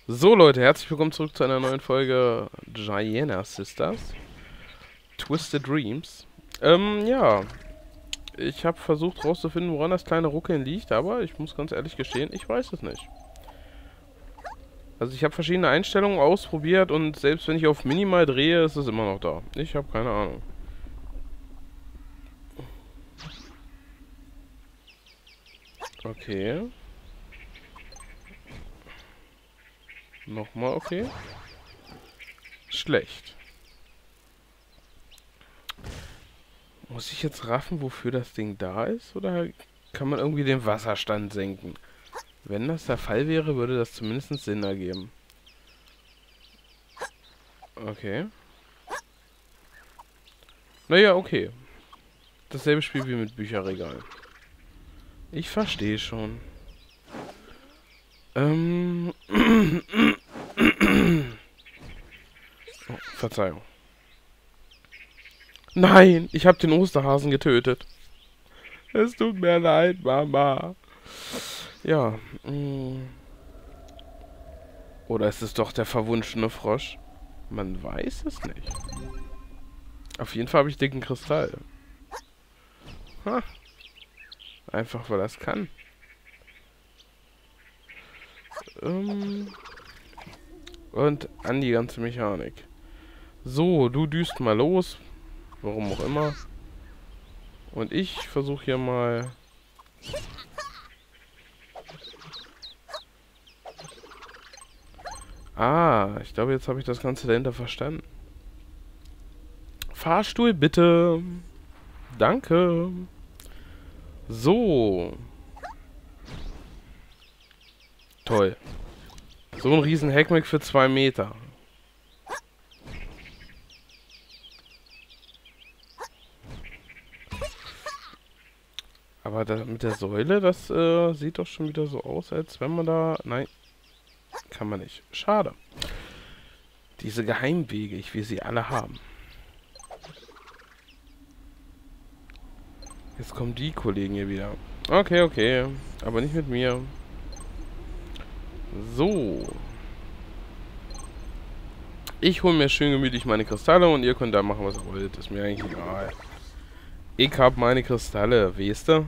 So Leute, herzlich willkommen zurück zu einer neuen Folge Giana Sisters Twisted Dreams. Ja, ich habe versucht rauszufinden, woran das kleine Ruckeln liegt, aber ich muss ganz ehrlich gestehen, ich weiß es nicht. Also ich habe verschiedene Einstellungen ausprobiert und selbst wenn ich auf Minimal drehe, ist es immer noch da. Ich habe keine Ahnung. Okay. Nochmal okay. Schlecht. Muss ich jetzt raffen, wofür das Ding da ist? Oder kann man irgendwie den Wasserstand senken? Wenn das der Fall wäre, würde das zumindest Sinn ergeben. Okay. Naja, okay. Dasselbe Spiel wie mit Bücherregal. Ich verstehe schon. Oh, Verzeihung. Nein, ich habe den Osterhasen getötet. Es tut mir leid, Mama. Ja. Oder ist es doch der verwunschene Frosch? Man weiß es nicht. Auf jeden Fall habe ich dicken Kristall. Ha. Einfach weil er es kann. Und an die ganze Mechanik. So, du düst mal los. Warum auch immer. Und ich versuche hier mal... Ah, ich glaube, jetzt habe ich das Ganze dahinter verstanden. Fahrstuhl, bitte. Danke. So. Toll. So ein riesen Heckmeck für 2 Meter. Aber das mit der Säule, das sieht doch schon wieder so aus, als wenn man da... Nein, kann man nicht. Schade. Diese Geheimwege, ich will sie alle haben. Jetzt kommen die Kollegen hier wieder. Okay, okay. Aber nicht mit mir. So. Ich hole mir schön gemütlich meine Kristalle und ihr könnt da machen, was ihr wollt. Ist mir eigentlich egal. Ich hab meine Kristalle, weißt du?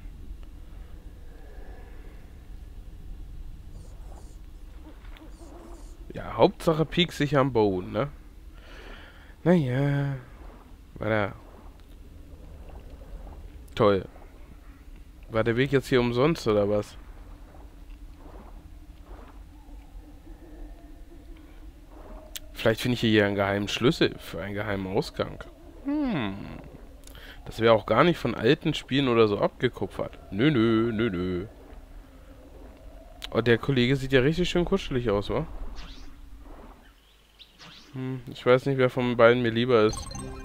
Ja, Hauptsache piek sich am Boden, ne? Naja. War der... Toll. War der Weg jetzt hier umsonst, oder was? Vielleicht finde ich hier einen geheimen Schlüssel für einen geheimen Ausgang. Das wäre auch gar nicht von alten Spielen oder so abgekupfert. Nö, nö, nö, nö. Oh, der Kollege sieht ja richtig schön kuschelig aus, wa? Ich weiß nicht, wer von beiden mir lieber ist.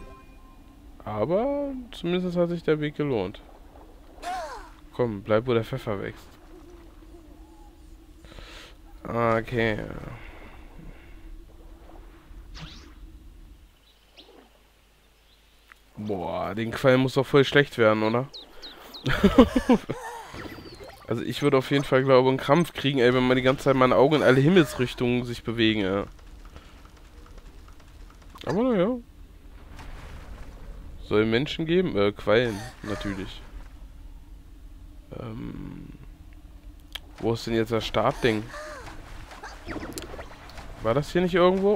Aber zumindest hat sich der Weg gelohnt. Komm, bleib, wo der Pfeffer wächst. Okay. Boah, den Qualm muss doch voll schlecht werden, oder? Also ich würde auf jeden Fall, glaube ich, einen Krampf kriegen, ey, wenn man die ganze Zeit meine Augen in alle Himmelsrichtungen sich bewegen, ja. Aber naja. Soll Menschen geben? Quallen, natürlich. Wo ist denn jetzt das Startding? War das hier nicht irgendwo?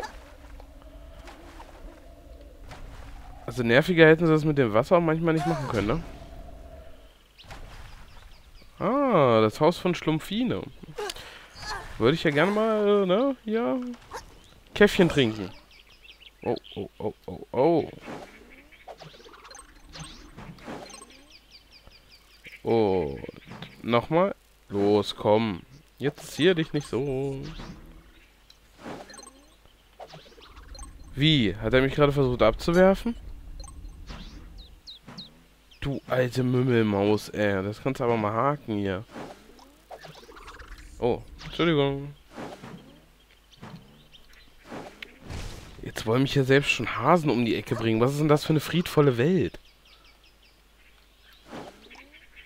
Also nerviger hätten sie das mit dem Wasser manchmal nicht machen können, ne? Ah, das Haus von Schlumpfine. Würde ich ja gerne mal, ne, ja, Käffchen trinken. Oh, oh, oh, oh, oh. Und nochmal. Los, komm. Jetzt zieh dich nicht so. Wie? Hat er mich gerade versucht abzuwerfen? Du alte Mümmelmaus, ey. Das kannst du aber mal haken hier. Oh, Entschuldigung. Jetzt wollen mich ja selbst schon Hasen um die Ecke bringen. Was ist denn das für eine friedvolle Welt?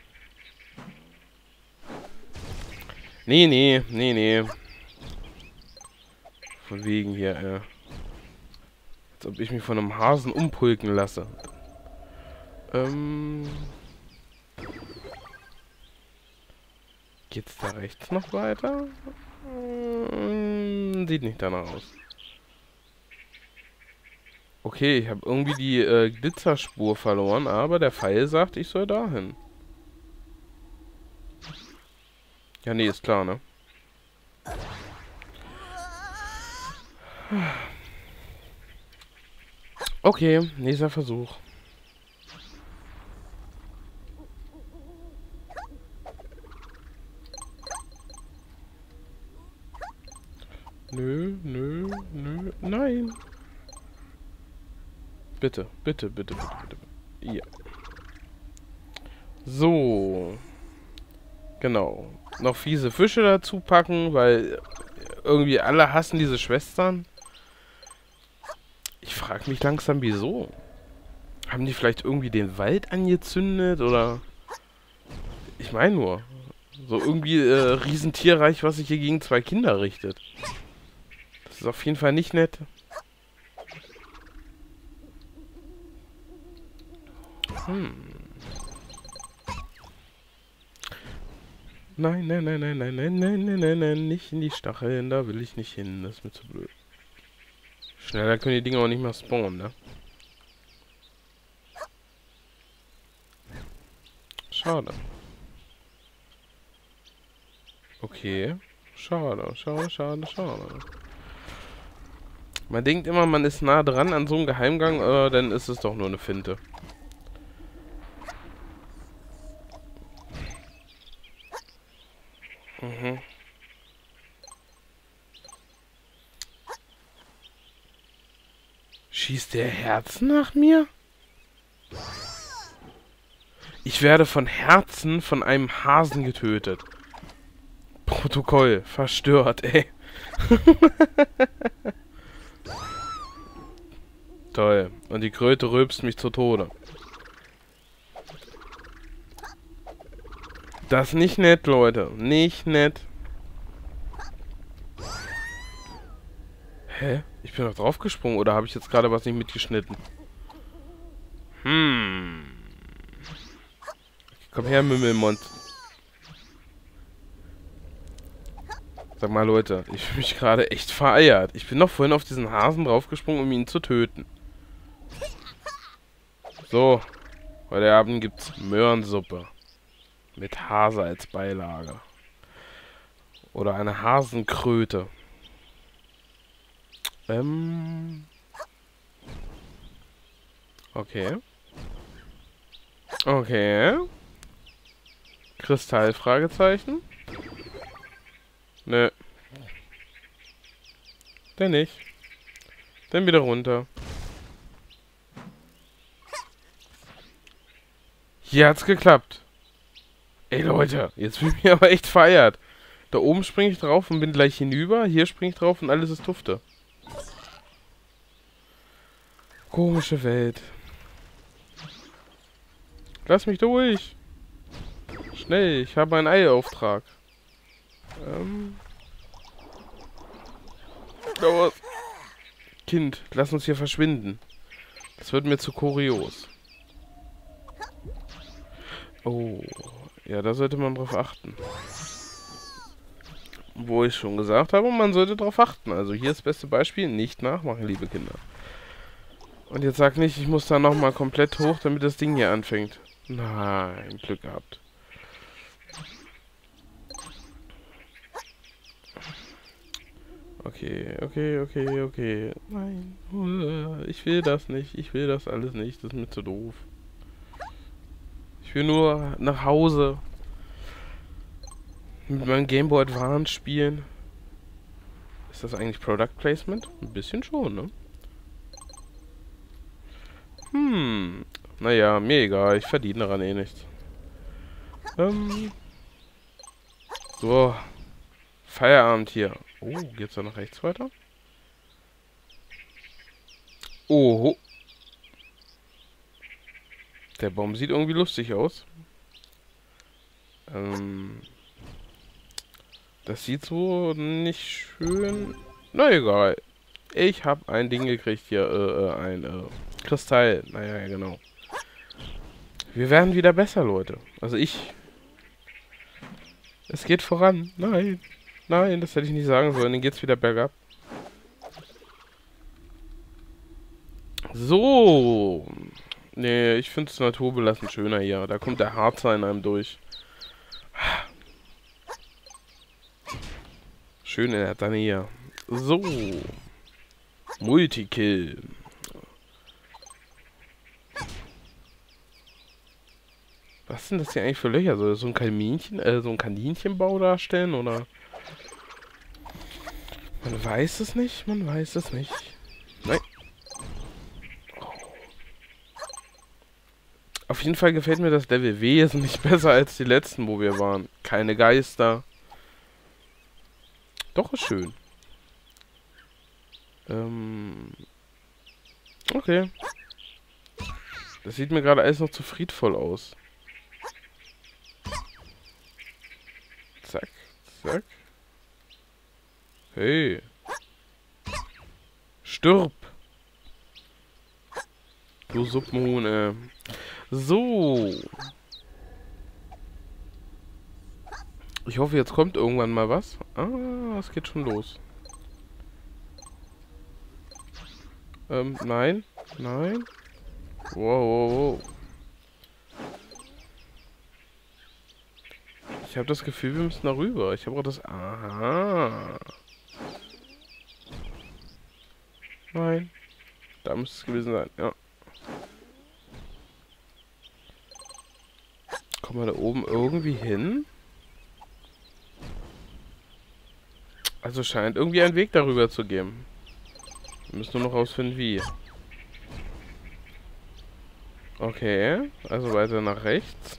Nee, nee, nee, nee. Von wegen hier, als ob ich mich von einem Hasen umpulken lasse. Geht's da rechts noch weiter? Sieht nicht danach aus. Okay, ich habe irgendwie die Glitzerspur verloren, aber der Pfeil sagt, ich soll dahin. Ja, nee, ist klar, ne? Okay, nächster Versuch. Nö, nö, nö, nein. Bitte, bitte, bitte, bitte, bitte. Ja. So. Genau. Noch fiese Fische dazu packen, weil irgendwie alle hassen diese Schwestern. Ich frage mich langsam, wieso. Haben die vielleicht irgendwie den Wald angezündet oder... Ich meine nur. So irgendwie Riesentierreich, was sich hier gegen 2 Kinder richtet. Das ist auf jeden Fall nicht nett. Nein, nein, nein, nein, nein, nein, nein, nein, nein, nein, nicht in die Stacheln, da will ich nicht hin, das ist mir zu blöd. Schneller können die Dinger auch nicht mehr spawnen, ne? Schade. Okay. Schade, schade, schade, schade. Man denkt immer, man ist nah dran an so einem Geheimgang, dann ist es doch nur eine Finte. Mhm. Schießt der Herzen nach mir? Ich werde von Herzen von einem Hasen getötet. Protokoll. Verstört, ey. Toll. Und die Kröte rülpst mich zu Tode. Das ist nicht nett, Leute. Nicht nett. Hä? Ich bin doch draufgesprungen, oder habe ich jetzt gerade was nicht mitgeschnitten? Komm her, Mümmelmond. Sag mal, Leute, ich fühle mich gerade echt vereiert. Ich bin doch vorhin auf diesen Hasen draufgesprungen, um ihn zu töten. So. Heute Abend gibt's Möhrensuppe. Mit Hase als Beilage. Oder eine Hasenkröte. Okay. Okay. Kristall, Fragezeichen. Nö. Dann nicht. Dann wieder runter. Hier hat's geklappt. Ey Leute, jetzt bin ich mir aber echt feiert. Da oben springe ich drauf und bin gleich hinüber. Hier springe ich drauf und alles ist Tufte. Komische Welt. Lass mich durch. Schnell, ich habe einen Eiauftrag. Oh. Kind, lass uns hier verschwinden. Das wird mir zu kurios. Oh. Ja, da sollte man drauf achten. Wo ich schon gesagt habe, man sollte drauf achten. Also hier ist das beste Beispiel. Nicht nachmachen, liebe Kinder. Und jetzt sag nicht, ich muss da nochmal komplett hoch, damit das Ding hier anfängt. Nein, Glück gehabt. Okay, okay, okay, okay. Nein. Ich will das nicht. Ich will das alles nicht. Das ist mir zu doof. Ich will nur nach Hause. Mit meinem Game Boy Advance spielen. Ist das eigentlich Product Placement? Ein bisschen schon, ne? Naja, mir egal. Ich verdiene daran eh nichts. So. Feierabend hier. Oh, geht's da nach rechts weiter? Oh. Der Baum sieht irgendwie lustig aus. Das sieht so nicht schön Na egal. Ich habe ein Ding gekriegt hier, ein Kristall. Naja, ja, genau. Wir werden wieder besser, Leute. Also ich. Es geht voran. Nein. Nein, das hätte ich nicht sagen sollen. Dann geht's wieder bergab. So. Nee, ich finde es naturbelassen schöner hier. Da kommt der Harzer in einem durch. Schön in der Tanne hier. So. Multikill. Was sind das hier eigentlich für Löcher? Soll das so ein Kaninchen, so ein Kaninchenbau darstellen, oder? Man weiß es nicht, man weiß es nicht. Nein. Auf jeden Fall gefällt mir das Level wesentlich besser als die letzten, wo wir waren. Keine Geister. Doch, ist schön. Okay. Das sieht mir gerade alles noch zu friedvoll aus. Zack, zack. Hey. Stirb. Du Suppenhuhn, So. Ich hoffe, jetzt kommt irgendwann mal was. Ah, es geht schon los. Nein. Nein. Wow, wow, wow. Ich habe das Gefühl, wir müssen da rüber. Ich habe auch das... Aha. Nein. Da müsste es gewesen sein, ja. Kommen wir da oben irgendwie hin? Also scheint irgendwie ein Weg darüber zu geben. Wir müssen nur noch rausfinden, wie. Okay, also weiter nach rechts.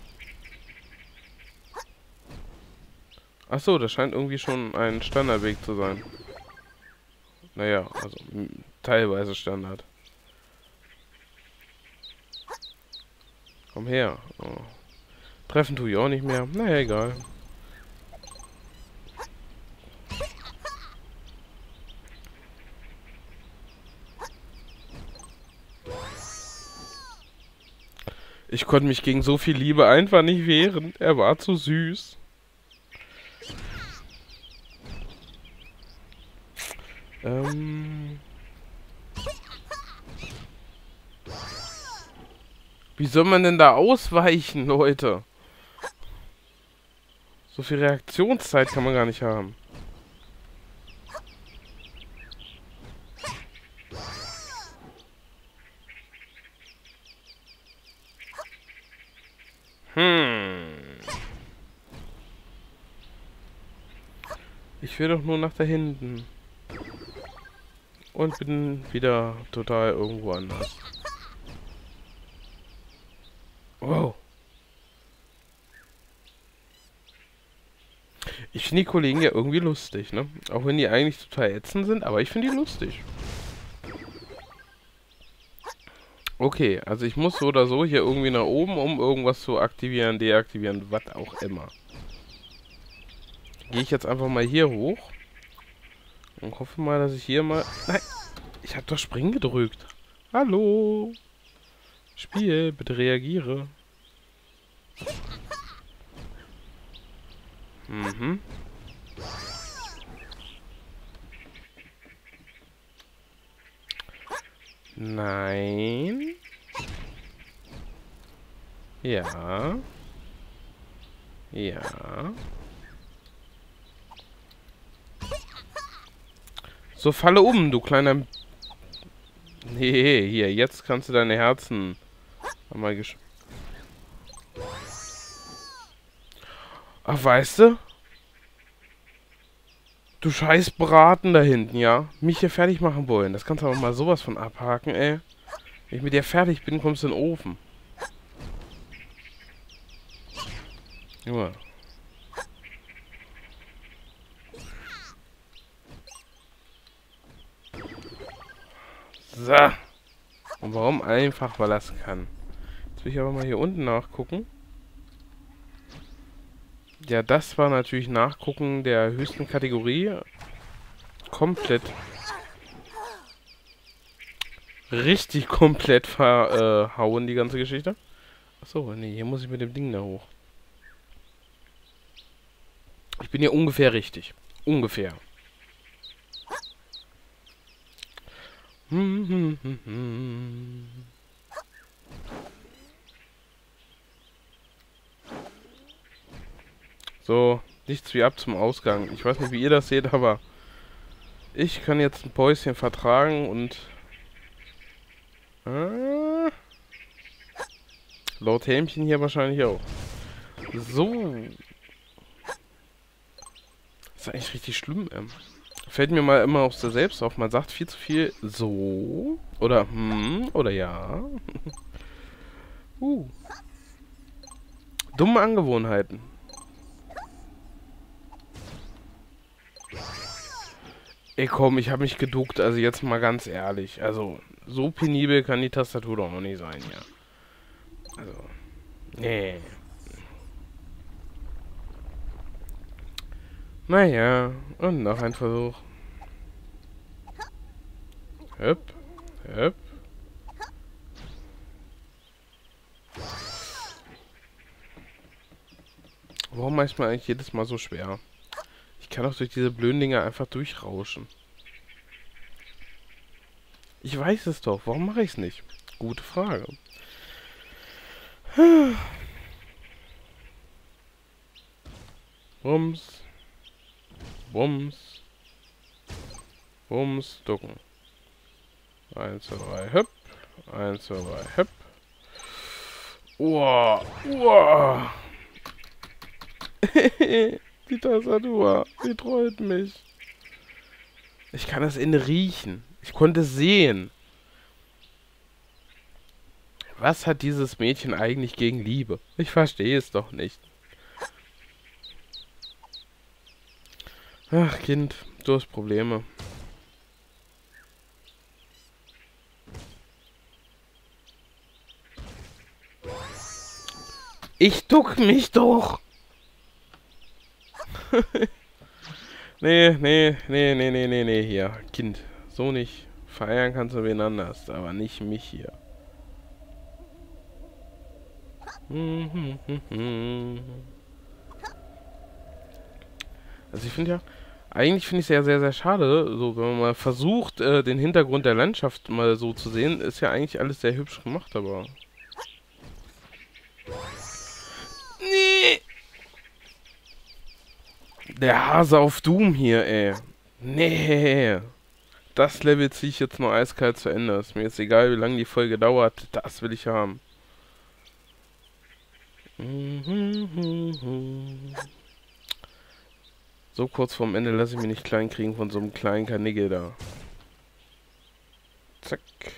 Achso, das scheint irgendwie schon ein Standardweg zu sein. Naja, also teilweise Standard. Komm her. Oh. Treffen tue ich auch nicht mehr. Naja, egal. Ich konnte mich gegen so viel Liebe einfach nicht wehren. Er war zu süß. Wie soll man denn da ausweichen, Leute? So viel Reaktionszeit kann man gar nicht haben. Ich will doch nur nach da hinten. Und bin wieder total irgendwo anders. Wow. Ich finde die Kollegen ja irgendwie lustig, ne? Auch wenn die eigentlich total ätzend sind, aber ich finde die lustig. Okay, also ich muss so oder so hier irgendwie nach oben, um irgendwas zu aktivieren, deaktivieren, was auch immer. Gehe ich jetzt einfach mal hier hoch. Und hoffe mal, dass ich hier mal... Nein! Ich habe doch Springen gedrückt. Hallo! Spiel, bitte reagiere. Mhm. Nein. Ja. Ja. So, falle um, du kleiner... Nee, hier, jetzt kannst du deine Herzen... Mal Ach, weißt du? Du scheiß Braten da hinten, ja? Mich hier fertig machen wollen. Das kannst du aber mal sowas von abhaken, ey. Wenn ich mit dir fertig bin, kommst du in den Ofen. Junge. So. Und warum einfach? Weil das kann. Jetzt will ich aber mal hier unten nachgucken. Ja, das war natürlich Nachgucken der höchsten Kategorie. komplett... richtig komplett verhauen, die ganze Geschichte. Achso, nee, hier muss ich mit dem Ding da hoch. Ich bin hier ungefähr richtig. Ungefähr. So, nichts wie ab zum Ausgang. Ich weiß nicht, wie ihr das seht, aber ich kann jetzt ein Päuschen vertragen und laut Helmchen hier wahrscheinlich auch. So. Das ist eigentlich richtig schlimm, Fällt mir mal immer auch so selbst auf. Man sagt viel zu viel so. Oder oder ja. Dumme Angewohnheiten. Ey komm, ich habe mich geduckt. Also jetzt mal ganz ehrlich. Also so penibel kann die Tastatur doch noch nicht sein, ja. Also. Nee. Naja, und noch ein Versuch. Hüpp, hüpp. Warum mache ich mir eigentlich jedes Mal so schwer? Ich kann doch durch diese blöden Dinger einfach durchrauschen. Ich weiß es doch. Warum mache ich es nicht? Gute Frage. Bums. Bums. Bums. Ducken. 1, 2, 3, hüpp. 1, 2, 3, hüpp. Uah. Uah. Die Tastatur. Die trollt mich. Ich kann das Ende riechen. Ich konnte es sehen. Was hat dieses Mädchen eigentlich gegen Liebe? Ich verstehe es doch nicht. Ach, Kind, du hast Probleme. Ich duck mich doch! Nee, hier. Kind, so nicht. Feiern kannst du wen anders, aber nicht mich hier. Also ich finde ja, eigentlich finde ich es ja sehr, sehr schade, so wenn man mal versucht, den Hintergrund der Landschaft mal so zu sehen, ist ja eigentlich alles sehr hübsch gemacht, aber... Nee! Der Hase auf Doom hier, ey. Nee. Das Level ziehe ich jetzt nur eiskalt zu Ende. Ist mir jetzt egal, wie lange die Folge dauert. Das will ich haben. So kurz vorm Ende lasse ich mich nicht klein kriegen von so einem kleinen Karnickel da. Zack.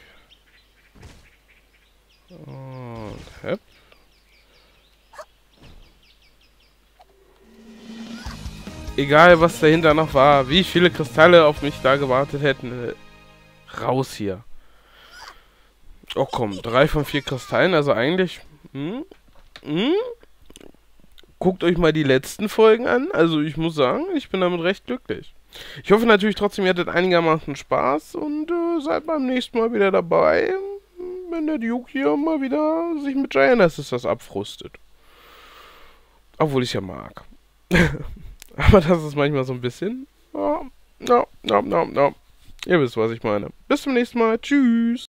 Und hopp. Egal, was dahinter noch war, wie viele Kristalle auf mich da gewartet hätten. Raus hier. Oh komm, 3 von 4 Kristallen, also eigentlich... Guckt euch mal die letzten Folgen an. Also ich muss sagen, ich bin damit recht glücklich. Ich hoffe natürlich trotzdem, ihr hattet einigermaßen Spaß und seid beim nächsten Mal wieder dabei, wenn der Duke hier mal wieder sich mit Giant Sisters abfrustet. Obwohl ich es ja mag. Aber das ist manchmal so ein bisschen... Ihr wisst, was ich meine. Bis zum nächsten Mal. Tschüss.